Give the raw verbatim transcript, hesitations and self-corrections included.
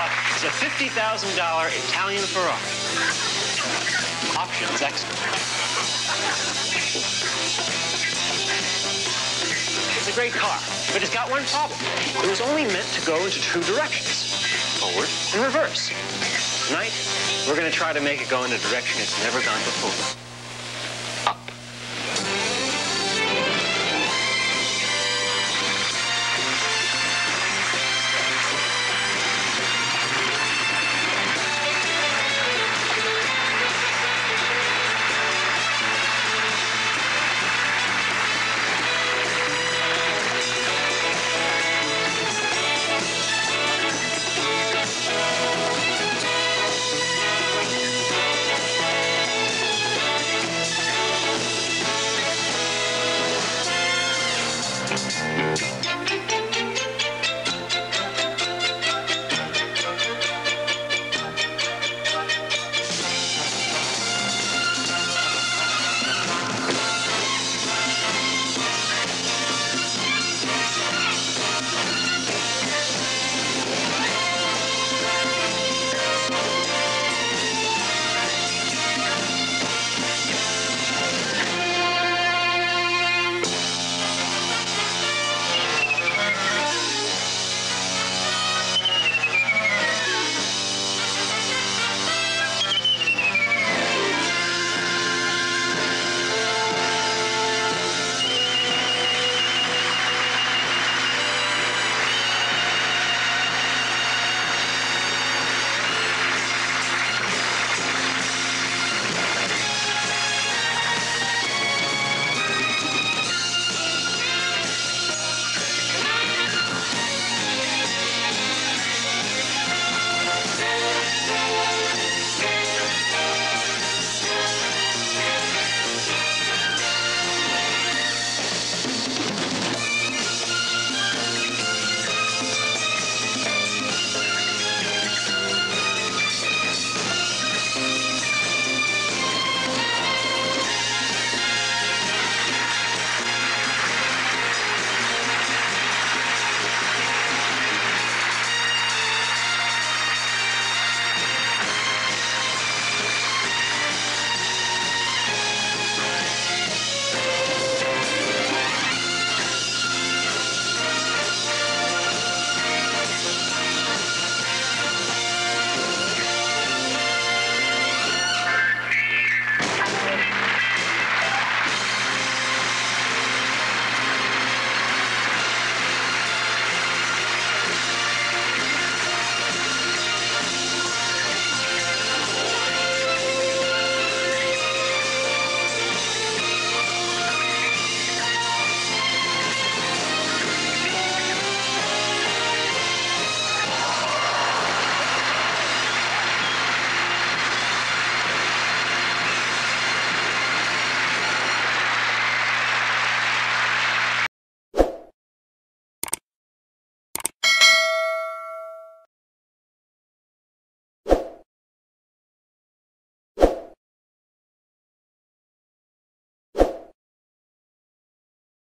about is a fifty thousand dollar Italian Ferrari. Options excellent. It's a great car, but it's got one problem. It was only meant to go into two directions, forward and reverse. Tonight, we're going to try to make it go in a direction it's never gone before.